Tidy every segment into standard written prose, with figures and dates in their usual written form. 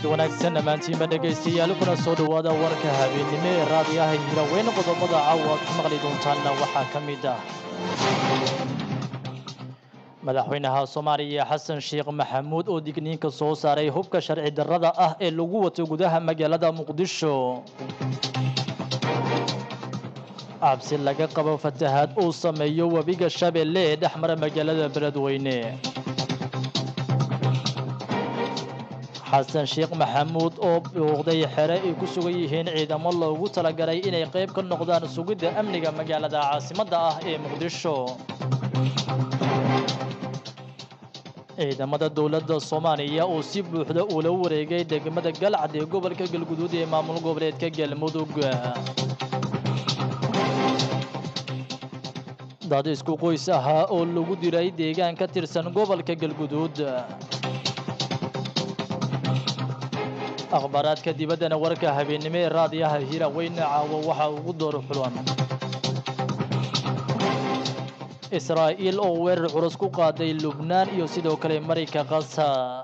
wanaagsan dhammaantiinba dhegaystayaal kuna soo dhowaada warka habeenimo ee raadiyaha hiraweyne qodobada caawa aad ku maqli doontaanna waxaa ka mid ah madaxweynaha soomaaliya xasan sheekh maxamuud oo digniinka soo saaray hubka sharci darrada ah ee lagu wato gudaha magaalada muqdisho cabsi laga qabo fatahaad uu sameeyo webiga shabeelle ee dhex mara magaalada beledweyne xasan sheekh maxamuud oo booqday xere ay ku sugan yihiin ciidamo loogu talagalay inay qayb ka noqdaan sugidda amniga magaalada caasimadda ah ee muqdisho ciidamada dowladda soomaaliya oo si buuxda ula wareegay degmada galcad ee gobolka galguduud ee maamul goboleedka galmudug dad isku qoys ahaa oo lagu diray deegaan ka tirsan gobolka galguduud akhbaaraadka dibaddana warka habeenimo ee raadiyaha hiraweyne caawo waxaa ugu door xulan israa'iil oo weerar culus ku qaaday lubnaan iyo sidoo kale marayka qasa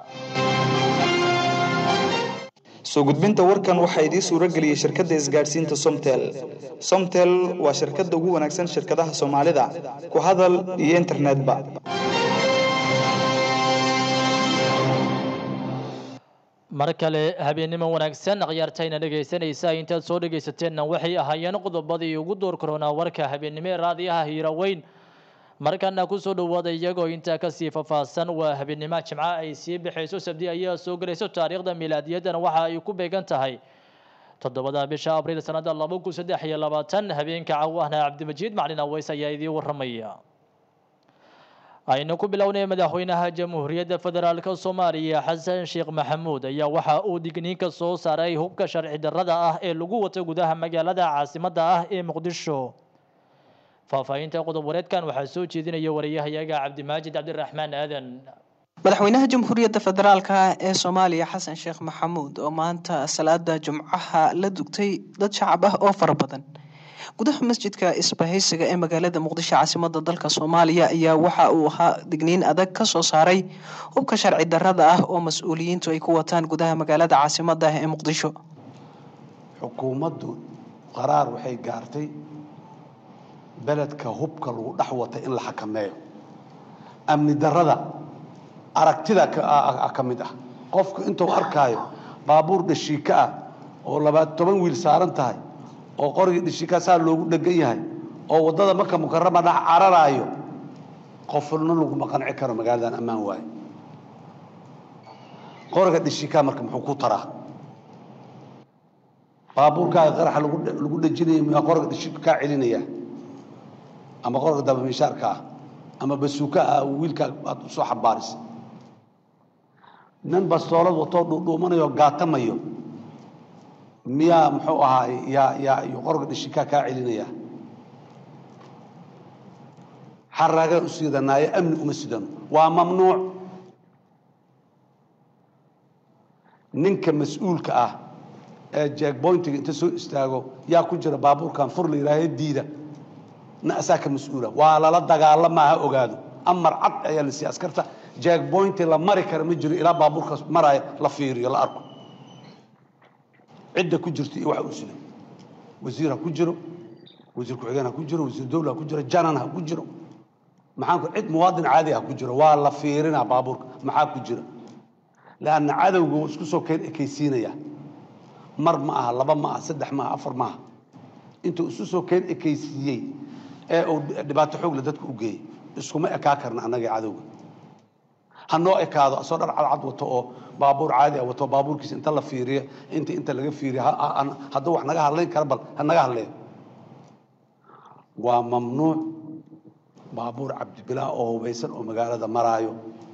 soo gudbinta warkan waxaa idiin suura geliyey shirkadda isgaadhsiinta somtel. Somtel waa shirkadda ugu wanaagsan shirkadaha Soomaalida ku hadal iyo internetba. mar kale habeenimo wanaagsan akhyaartayna dhegaysanaysa intaad soo dhagaysateenna waxay ahaayeen qodobadii ugu door korona warka habeenimo ee raadiyaha hiiraweyn markana ku soo dhawaada iyagoo intaa ka sii faahfaahsan waa habeenimo jimca ay sii bixayso sabti ayaa soo galayso taariikhda miilaadiyadana waxa ay ku beegan tahay 7 bisha abriil sanada 2023 habeenka caawahna cabdimajiid macalin aweys ayaa idin waramaya aynu ku bilownay madaxweynaha jamhuuriyadda federaalka Soomaaliya Xasan Sheekh Maxamuud ayaa waxa uu digniinka soo saaray hubka sharci darrada ah ee lagu wato gudaha magaalada caasimadda ah ee Muqdisho faafahinta qodob wareedkan waxaa soo jeedinaya wariyahayaga Cabdimaajid Cabdiraxmaan Aadan madaxweynaha jamhuuriyadda federaalka ee Soomaaliya Xasan Sheekh Maxamuud oo maanta salaada Jumcaha la dugtay dad shacab ah oo fara badan gudaha masjidka isbahaysiga ee magaalada Muqdisho caasimadda dalka Soomaaliya ayaa waxa uu ahaa digniin adag ka soo saaray hubka sharci darrada ah oo mas'uuliyiintu ay ku wataan gudaha magaalada caasimadda ee Muqdisho xukuumaddu qaraar waxay gaartay beledka hubka lagu dhax wata in la xakameeyo amni darrada aragtida ka mid ah qofku intuu arkaayo baabuur dhashiika ah oo 12 wiil saaran tahay oo qoriga dhishika saa loogu dhagan yahay oo wadada Makka Mukarrama dhac cararaayo qofna lagu maqanci karo magaaladan amaan waay qoriga dhishika marka muxuu ku taraa baabuurka qarax lagu dhajinay ma qoriga dhishika ka celinaya ama qoriga daba mishaarka ama basuuka wiilka aad soo xabaaris nan bastoolad wato dhuumanayo gaatamayo miya muxuu ahaa ya qorga dhishika ka celinaya xaraga u siidanaayo amni uma sidan waa mamnuuc ninka mas'uulka ah ee checkpointiga inta soo istaago yaa ku jira baabuurkan fur la yiraahdo diida na asaaka mas'uula waa la dagaalama ogaado amar cad ayaa la si askarta checkpoint la mari karo ma jiro ilaa baabuurkaas maray la fiiriyo la arko عدة كجرتي واحد وسلم وزيرها كجرو وزير كحجانها كجرو وزير دولة كجرو جانها كجرو معاكم عد مواطن عادي كجرو والله فيرنا بابور معاك كجرو لأن عدو وسكسو كيسينا يا مر معها لبا معها سدح معها أفر معها أنتوا سكسو كيسيي أو دبات حوج لدتك وجي اسكو ما أكاكرنا أنا جاي عدو هنوع كذا صدر على عضوته بابور عادي أو بابور كيس أنت الله فيريه أنت اللي فيريه هذا وإحنا جاهلين كربل إحنا جاهلين وممنوع بابور عبد بلا أو بيسن أو مجال مرايو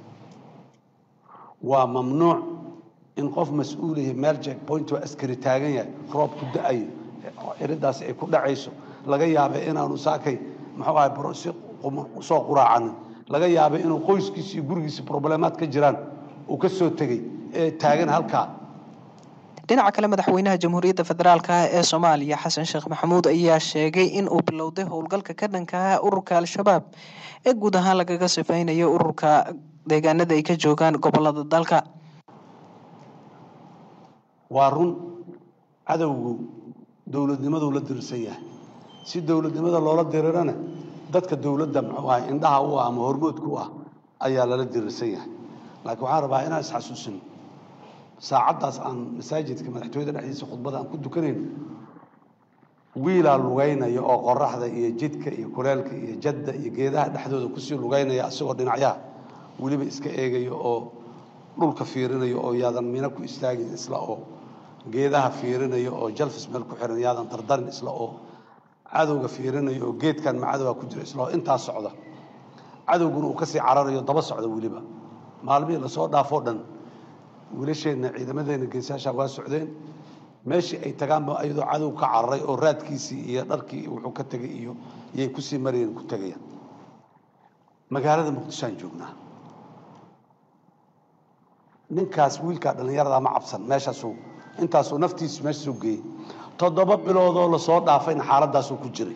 وممنوع إن قف مسؤوله مالجك بوينت وأسكري تاجية خراب كده أي إرداس كده عيسو لقيا بينا نساكي محوها بروسي وسوق قراعنا laga yaabo inuu qoyskiisa iyo gurigiisa problemaad ka jiraan oo ka soo tagay taagan halka dhinaca kale madaxweynaha jamhuuriyadda federaalka ee Soomaaliya Xasan Sheekh Maxamuud ayaa sheegay in uu bilowday howlgalka ka dhanka ah ururka al-shabaab ee guud ahaan lagaga sifeynayo ururka deegaanada ay ka joogaan gobolada dalka وارون عدو دولة نمذ ولا درسية سي دولة نمذ الله درنا dadka dawladda maxay indhaha u ah ama hormoodku ah ayaa la dirsan yahay laakiin waxaan rabaa inaan is xasuusin saacadaas aan masaajidka madaxtooyada dhexdiisa khudbada aan ku dukanayno wiila lugaynaya oo qoraxda iyo jidka iyo kuleelka iyo jadda iyo geedaha dhexdooda ku sii lugaynaya asagoo dhinacyaha waliba iska eegayo oo dhulka fiirinayo oo yaadan mina ku istaagin isla oo geedaha fiirinayo oo jalfis meel ku xiran yaadan dardarin isla oo cadowga fiirinayo oo geedkan macadowga ku jira isla inta socda cadowguna uu ka sii cararayo daba socda waliba maalmihii la soo dhaafo dhan wiilasheena ciidamadeena geesaasha waa socdeen meeshii ay tagaan ba ayadoo cadow ka cararay oo raadkiisii iyo dharkii wuxuu ka tagay iyo yay ku sii mareen ku tagayaan magaalada muqdisho aan joognaa ninkaas wiilka dhalinyarada ma cabsan meeshaasuu intaasuu naftiisu meesha soo geeyay 7 bilood oo la soo dhaafayna xaaladaas uu ku jiray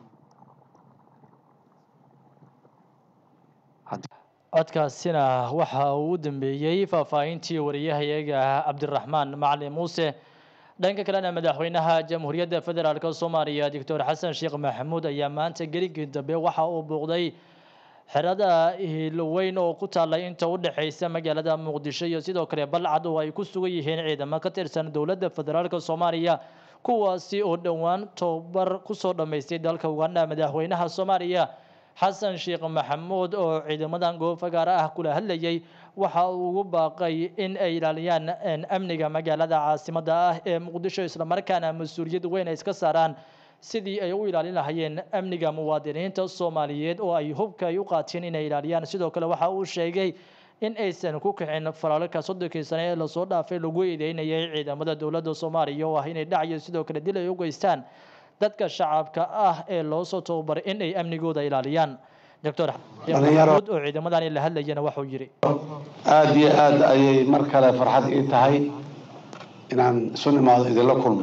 codkaasina waxa uu u dambeeyay faahfaahintii wariyahayaga Cabdiraxmaan Macalin Muuse dhanka kalena madaxweynaha Jamhuuriyadda Federaalka Soomaaliya Dr. Xasan Sheekh Maxamuud ayaa maanta geligii dambe waxa uu booqday xerada Hiilweyn oo ku taallay inta u dhaxaysa magaalada Muqdisho iyo sidoo kale Balcad oo ay ku sugan yihiin ciidamo ka tirsan dowladda Federaalka Soomaaliya kuwaasi oo dhawaan tababar ku soo dhameystay dalka Uganda madaxweynaha Soomaaliya Xasan Sheekh Maxamuud oo ciidamadan goob fagaar ah kula hadlayay waxa uu ugu baaqay in ay ilaaliyaan amniga magaalada caasimadda ah ee Muqdisho isla markaana mas'uuliyad weyn ay iska saaraan sidii ay u ilaalin lahaayeen amniga muwaadiniinta Soomaaliyeed oo ay hubka ay u qaateen inay ilaaliyaan sidoo kale waxa uu sheegay in aysan ku kicin falalka 30 sano ee la soo dhaafay lagu eedeynayay ciidamada dowladda Soomaaliya oo ah inay dhacyo sidoo kale dil ay u geystaan dadka shacabka ah ee loo soo tababaray in ay amnigooda ilaaliyaan Dr. Maxamuud oo ciidamadan la hadlayana waxa uu yiri aad iyo aad ayay mar kale farxad ii tahay inaan sunnimaado idinla kulmo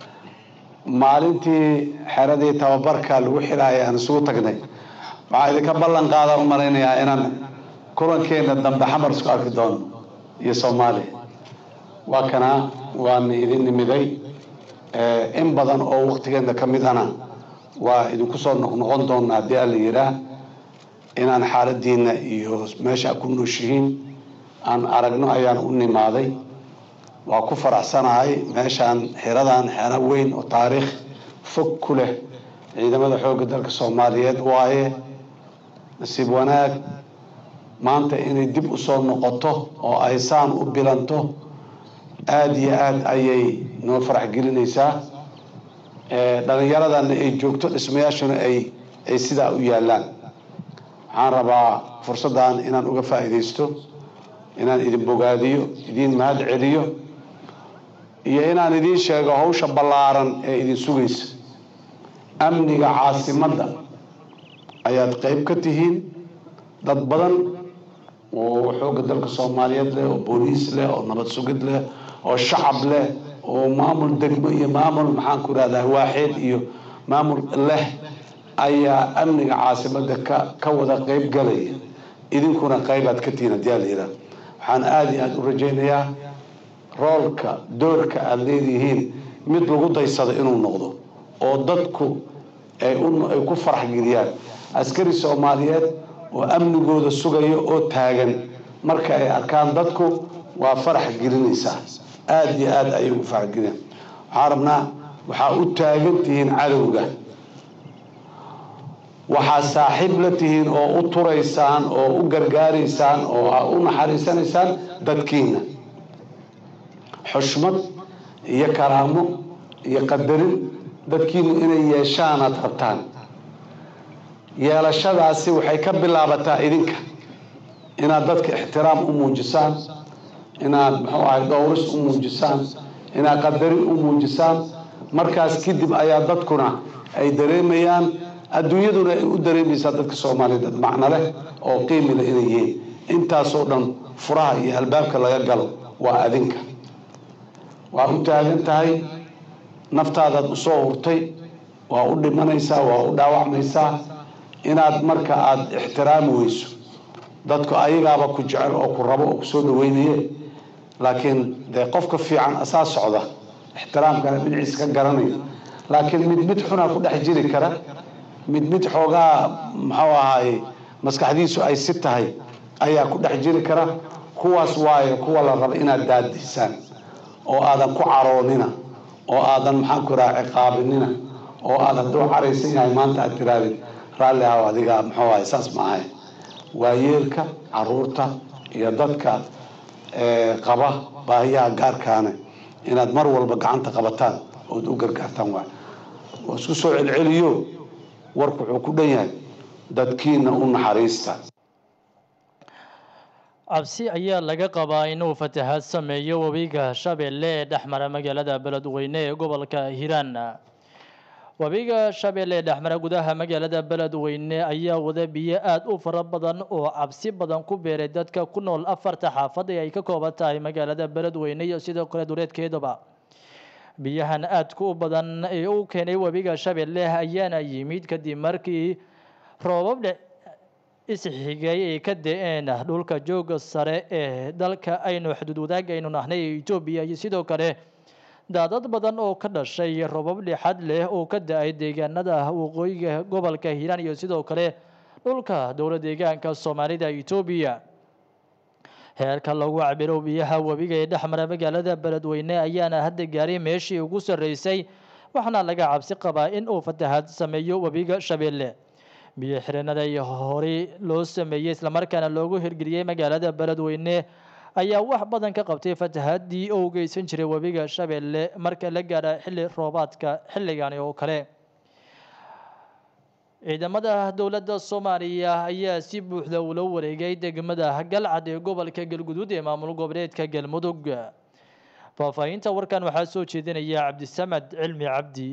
maalintii xeradii tababarka lagu xiraayay aan soo tagnay waxaa idinka ballan qaada u maraynayaa inaan kulankeena dambe xamar isku arki doono iyo Soomaaliya waa kana waan idin nimiday in badan oo waqtigeena ka mid ana waa idinku soo noqon doonaa hadii la yiraahdo inaan xaaladiina iyo meesha ku nooshihiin aan aragno ayaan u nimaaday waa ku faraxsanahay meeshaan xiradan xera weyn oo taariikh fog ku leh ciidamada xoogga dalka Soomaaliyeed waaye nasiib wanaag maanta inay dib u soo noqoto oo ay saan u bilanto aad iyo aad ayay noo farax gelinaysaa dhalinyaradan ay joogto dhismayaashuna ay sidaa u yaalaan waxaan rabaa fursadan inaan uga faa'iideysto inaan idin bogaadiyo idin mahad celiyo iyo inaan idin sheego hawsha ballaaran ee idin sugaysa amniga caasimadda ayaad qayb ka tihiin dad badan oo xoogga dalka Soomaaliyeed leh oo booliis leh oo nabad sugid leh oo shacab leh oo maamul degmo iyo maamul maxaan ku raadaahay waaxid iyo maamul leh ayaa amniga caasimadda ka wada qayb galaya idinkuna qaybaad ka tihiin hadii la yiraahdo waxaan aad iyo aad u rajaynayaa roolka doorka aad leedihiin mid lagu daysado inuu noqdo oo dadku ay ku farax geliyaan askari Soomaaliyeed oo amnigooda sugayo oo taagan marka ay arkaan dadku waa farax gelinaysaa aad iyo aad ayay u farax geliyaan waxaan rabnaa waxaa u taagan tihiin cadowga waxaa saaxiib la tihiin oo u turaysaan oo u gargaaraysaan oo u naxariisanaysaan dadkiina xushmad iyo karaamo iyo qadarin dadkiinu inay yeeshaan aad rabtaan yeelashadaasi waxay ka bilaabataa idinka inaad dadka ixtiraam u muujisaan inaad muxuu ahay dhowris u muujisaan inaad qadarin u muujisaan markaas kadib ayaa dadkuna ay dareemayaan adduunyaduna ay u dareemaysaa dadka Soomaaliyeed macna leh oo qiimo leh inay yihiin intaasoo dhan furaha iyo albaabka laga galo waa adinka waa u taagan tahay naftaadaad u soo hurtay waa u dhimanaysaa waa u dhaawacmaysaa inaad marka aad ixtiraam weyso dadku ayagaaba ku jecel oo ku rabo oo ku soo dhaweynaya laakiin dee qofka fiican asaa socda ixtiraamkana dhinaciisa ka garanaya laakiin mid xunaa ku dhex jiri kara mid xoogaa muxuu ahaay maskaxdiisu ay si tahay ayaa ku dhex jiri kara kuwaas waayo kuwa la raba inaad daadisaan oo aadan ku caroonina oo aadan maxaan ku raha ciqaabinina oo aad hadduu caraysan yahay maanta aad tiraadid raalli ahaw adiga muxuu ahay saas ma ahay waayeelka caruurta iyo dadka qaba baahiyaha gaarkaana inaad mar walba gacanta qabataan ood u gargaartaan waay oo isku soo celceliyo warku wuxuu ku dhan yahay dadkiina u naxariista cabsi ayaa laga qabaa inuu fatahaad sameeyo webiga Shabeelle ee dhexmara magaalada Beledweyne ee gobolka Hiiraan. Webiga Shabeelle ee dhexmara gudaha magaalada Beledweyne ayaa wada biyo aad u fara badan oo cabsi badan ku beeray dadka ku nool afarta xaafad ee ay ka kooban tahay magaalada Beledweyne iyo sidoo kale duleedkeedaba. biyahan aadka u badan ee uu keenay webiga Shabeelle ayaana yimid kadib markii roobab isxigay ay ka da'een dhulka jooga sare ee dalka aynu xuduud wadaag aynu nahnay Itoobiya iyo sidoo kale daadad badan oo ka dhashay roobab lixad leh oo ka da'ay deegaanada waqooyiga gobolka Hiiraan iyo sidoo kale dhulka dowlad deegaanka Soomaalida Itoobiya. heerka lagu cabiro biyaha webiga ee dhexmara magaalada Beledweyne ayaana hadda gaaray meeshii ugu sareysay waxaana laga cabsi qabaa in uu fatahaad sameeyo webiga Shabeelle. biyo xiranada hore loo sameeyay isla markaana loogu hirgeliyay magaalada Beledweyne ayaa wax badan ka qabtay fatahaadii oo geysan jiray webiga Shabeelle marka la gaaro xilli roobaadka xilligan oo kale. ciidamada dowladda Soomaaliya ayaa si buuxda ula wareegay degmada Galcad ee gobolka Galguduud ee maamul goboleedka Galmudug. faafahinta warkan waxaa soo jeedinaya Cabdisamad Cilmi Cabdi.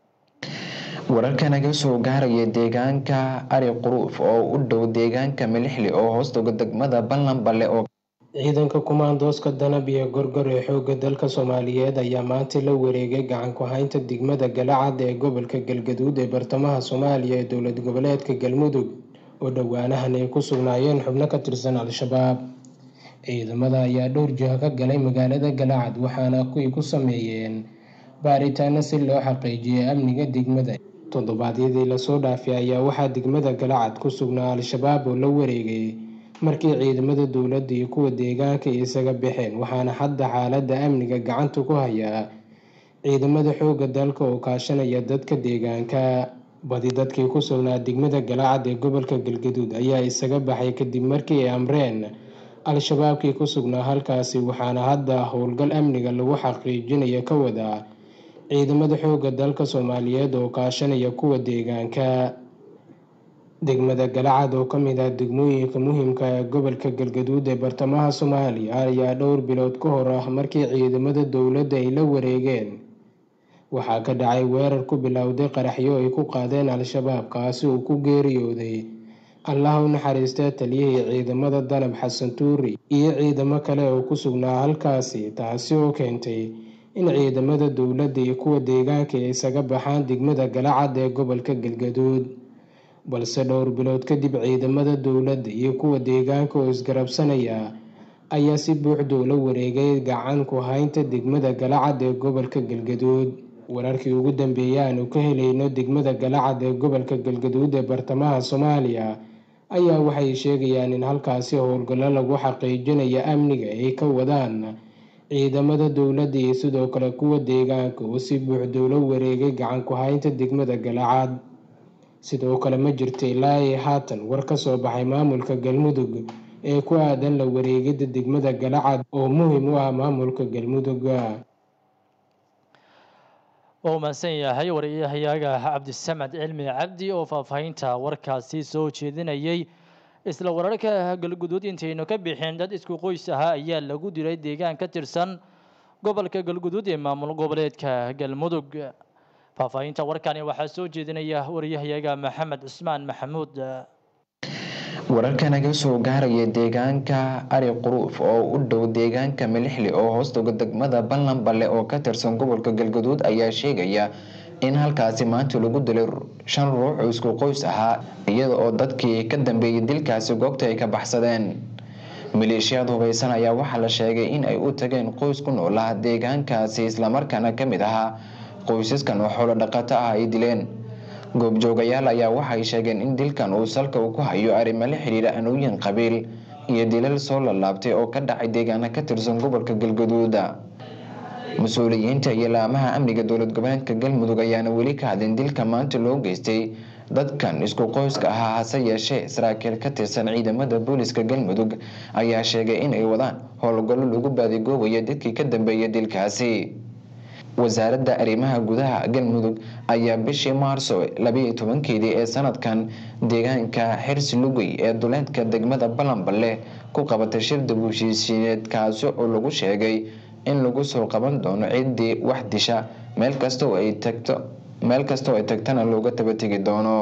wararka naga soo gaaraya deegaanka Ari Quruuf oo u dhow deegaanka Milixli oo hoostaga degmada Ballanballe oo ciidanka kumaandooska danab iyo gorgor ee xoogga dalka Soomaaliyeed ayaa maanta la wareegay gacan ku haynta degmada Galcad ee gobolka Galgaduud ee bartamaha Soomaaliya ee dowlad goboleedka Galmudug oo dhawaanahan ay ku sugnaayeen xubno ka tirsan Al-Shabaab. ciidamada ayaa dhowr jiha ka galay magaalada Galcad waxaana ku sameeyeen baaritaano si loo xaqiijiyo amniga degmada. toddobaadyadii la soo dhaafay ayaa waxaa degmada Galcad ku sugnaa Al-Shabaab oo la wareegay markii ciidamada dowladda iyo kuwa deegaanka isaga baxeen waxaana hadda xaaladda amniga gacanta ku haya ciidamada xoogga dalka oo kaashanaya dadka deegaanka. badi dadkii ku sugnaa degmada Galcad ee gobolka Galgaduud ayaa isaga baxay kadib markii ay amreen Al-Shabaabkii ku sugnaa halkaasi waxaana hadda howlgal amniga lagu xaqiijinayo ka wada ciidamada xoogga dalka Soomaaliyeed oo kaashanaya kuwa deegaanka. degmada Galcad oo kamid ah degmooyinka muhiimka ah ee gobolka Galgaduud ee bartamaha Soomaaliya ayaa dhowr bilood ka hor ah markii ciidamada dowladda ay la wareegeen waxaa ka dhacay weerar ku bilowday qaraxyo ay ku qaadeen Al-Shabaab kaasi uu ku geeriyooday Allah u naxariistay taliyihii ciidamada Danab Xasan Tuuri iyo ciidamo kale oo ku sugnaa halkaasi taasi oo keentay in ciidamada dowladda iyo kuwa deegaanka ay isaga baxaan degmada Galcad ee gobolka Galgaduud. balse dhowr bilood kadib ciidamada dowladda iyo kuwa deegaanka oo isgarabsanaya ayaa si buuxda ula wareegay gacan ku haynta degmada Galcad ee gobolka Galgaduud. wararkii ugu dambeeyay aanu ka helayno degmada Galcad ee gobolka Galgaduud ee bartamaha Soomaaliya ayaa waxay sheegayaan in halkaasi howlgallo lagu xaqiijinayo amniga ay ka wadaan ciidamada dowladda iyo sidoo kale kuwa deegaanka oo si buuxda ula wareegay gacan ku haynta degmada Galcad. sidoo kale ma jirto ilaa haatan war ka soo baxay maamulka Galmudug ee ku aadan la wareegida degmada Galcad oo muhiim u ah maamulka Galmudug. oo maasan yahay wariyahayaga Cabdisamad Cilmi Cabdi oo faafahinta warkaasi soo jeedinayay. isla wararka Galguduud intaynu ka bixin dad isku qoys ah ayaa lagu diray deegaan ka tirsan gobolka Galguduud ee maamul goboleedka Galmudug. faafahinta warkani waxaa soo jeedinaya wariyahayaga Maxamed Cusmaan Maxamuud. wararka naga soo gaaraya deegaanka Ari Quruuf oo u dhow deegaanka Milixli oo hoostaga degmada Ballanballe oo ka tirsan gobolka Galgaduud ayaa sheegaya in halkaasi maanta lagu dilay 5 ruux oo isku qoys ahaa iyada oo dadkii ka dambeeyay dilkaasi goobta ay ka baxsadeen. maleeshiyaad hubeysan ayaa waxaa la sheegay in ay u tageen qoys ku noolaa deegaankaasi islamarkaana ka mid ahaa qoysaskan oo xoolo dhaqato ah ay dileen goobjoogayaal ayaa waxay sheegeen in dilkan uu salka uu ku hayo arrimo la xiriira anooyin qabiil iyo dilal soo lalaabtay oo ka dhacay deegaana ka tirsan gobolka galgaduud mas-uuliyiinta iyo laamaha amniga dowlad goboleedka galmudug ayaana weli ka hadlin dilka maanta loo geystay dadkan isku qoyska ahaa hase yeeshee saraakiil ka tirsan ciidamada booliska galmudug ayaa sheegay in ay wadaan howlgallo lagu baadigoobayo dadkii ka dambeeyay dilkaasi wasaaradda arrimaha gudaha galmudug ayaa bishii maarso 12 ee sanadkan deegaanka xirsi lugay ee duleedka degmada balanballe ku qabatay shir dib u heshiisiineed kaasi oo lagu sheegay in lagu soo qaban doono ciddii wax disha meel kasta oo ay tagtana looga tabategi doono.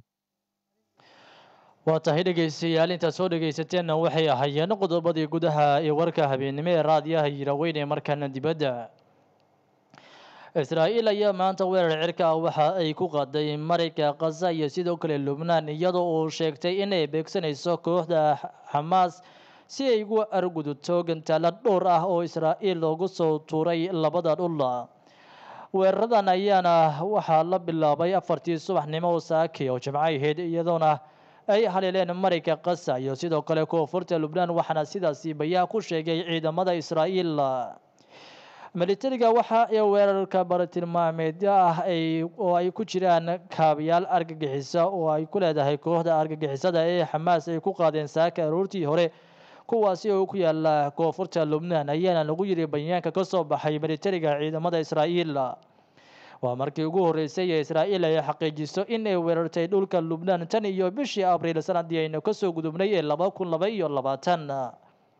waa tahay dhegeystayaal inta soo dhegeysateen waxay ahaayeen qodobadii gudaha ee warka habeenimo ee raadiyaha Hiiraaweyn ee markana dibadda. Israa'iil ayaa maanta weerar cirka ah waxa ay ku qaaday Mareyka Gaza iyo sidoo kale Lubnaan iyadoo uu sheegtay in ay beegsanayso kooxda Hamas si ay ugu argudto gantaalo dhowr ah oo Israa'iil loogu soo tuuray labada dhul. weeraradan ayaana waxaa la bilaabay 4tii subaxnimo oo saaki oo Jimco ahayd iyadoona ay haleeleen Mareyka Gaza iyo sidoo kale koonfurta Lubnaan waxaana sidaasi bayaan ku sheegay ciidamada Israa'iil. militariga waxa ay weerarka bartilmaameedyo ah oo ay ku jiraan kaabiyaal argagixisa oo ay ku leedahay kooxda argagixisada ee Hamas ay ku qaadeen saaka aroortii hore kuwaasi oo ku yaala koonfurta Lubnaan ayaana lagu yiri bayaanka ka soo baxay militariga ciidamada Israa'iil. waa markii ugu horeysay ee Israa'iil ay xaqiijiso in ay weerartay dhulka Lubnaan tan iyo bishii Abriil sanadii aynu ka soo gudubnay ee 2022.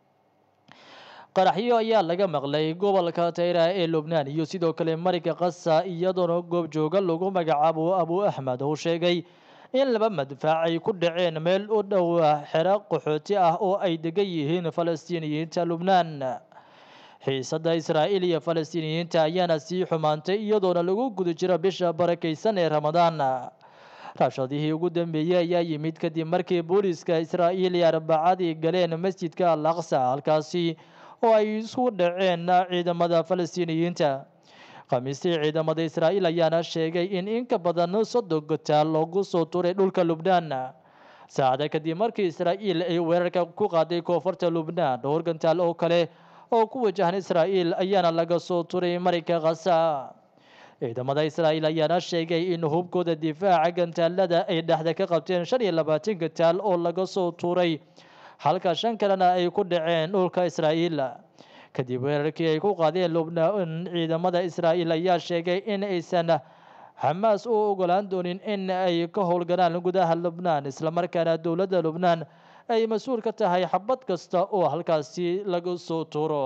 qaraxyo ayaa laga maqlay gobolka Tayra ee Lubnaan iyo sidoo kale Mareyka Gaza iyadoo goobjooga lagu magacaabo Abu Ahmed oo sheegay in laba madfac ay ku dhaceen meel u dhow xero qaxooti ah oo ay degan yihiin Falastiiniyiinta Lubnaan. xiisada Israa'iil iyo Falastiiniyiinta ayaana sii xumaantay iyadoo lagu guda jiro bisha barakeysan ee Ramadaan. rabshadihii ugu dambeeyay ayaa yimid kadib markii booliska Israa'iil ay Arbacadii galeen masjidka Al-Aqsa halkaasi oo ay isku dhaceen ciidamada Falastiiniyiinta. Khamiistii ciidamada Israa'iil ayaana sheegay in ka badan 30 gantaal loogu soo tuuray dhulka Lubnaan. saacada kadib markii Israa'iil ay weerarka ku qaaday koonfurta Lubnaan dhowr gantaal oo kale oo ku wajahan Israa'iil ayaana laga soo tuuray Mareyka Gaza. ciidamada Israa'iil ayaana sheegay in hubkooda difaaca gantaalada ay dhaxda ka qabteen 25 gantaal oo laga soo tuuray halka 5 kalena ay ku dhaceen dhulka Israa'iil. kadib weerarkii ay ku qaadeen Lubnaan ciidamada Israa'iil ayaa sheegay in aysan Hamas u ogolaan doonin in ay ka howlgalaan gudaha Lubnaan isla markaana dowladda Lubnaan ay mas'uul ka tahay xabad kasta oo halkaasi laga soo tuuro.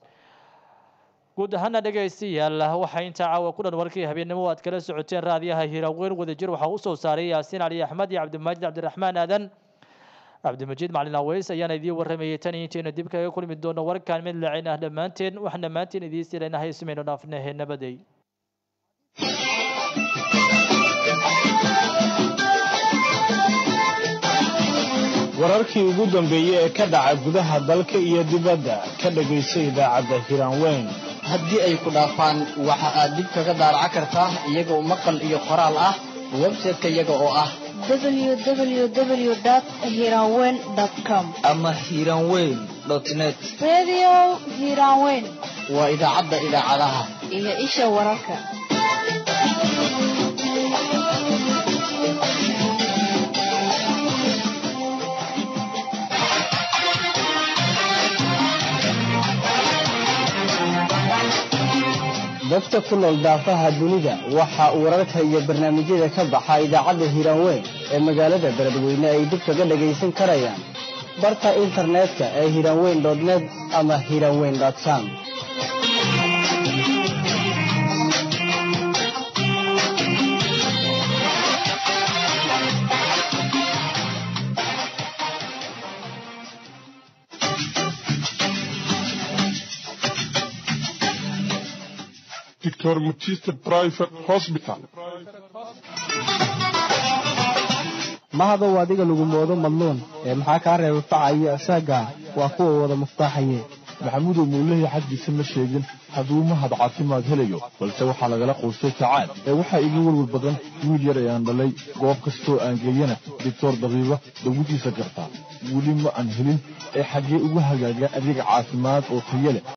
guud ahaan dhegeystayaal waxa inta caawa ku dhan warkii habeenimo aad kala socoteen raadiyaha Hiiraaweyn wadajir waxa uu soo saaray Yaasiin Ali Axmed iyo Cabdimaajid Cabdiraxmaan Aadan. Cabdimajiid Macalin Aweys ayaan idin waramayay tan intii dib kaga kulmi doono warkaan mid laacin ah dhamaanteen waxna dhamaanteen idin siinahay ismeyno dhaafnahay nabaday. wararkii ugu dambeeyay ee ka dhaca gudaha dalka iyo dibadda ka dhageyso idaacadda Hiiraaweyn. haddii ay ku dhaafaan waxa aad dib kaga daaraca kartaa iyagoo maqal iyo qoraal ah website-ka iyaga oo ah www.hiranweyn.com ama hiranweyn.net. Radio Hiranweyn waa idaacadda idaacadaha iyo isha wararka. dadka ku nool daafaha dunida waxa uu wararka iyo barnaamijyada ka baxa idaacadda Hiranweyn ee magaalada Beledweyne ay dib kaga dhageysan karayaan barta internetka ee hiranweyn.net ama hiranweyn.com. Dr. Mutiste Private Hospital mahadow adiga lagu moodo madluun ee maxaa kaa reebay faca iyo asaaga waa kuwa wada muftaaxaye maxamuudow mawlahi xaggiisa ma sheegin hadduu mahad caafimaad helayo balse waxaa lagala quustay tacaal ee waxaa iga welwel badan wiil yar ayaan dhalay goob kastoo aan geeyana doctor dabiiba dawadiisa gartaa weli ma aan helin ee xaggee ugu hagaaga adeeg caafimaad oo tayo leh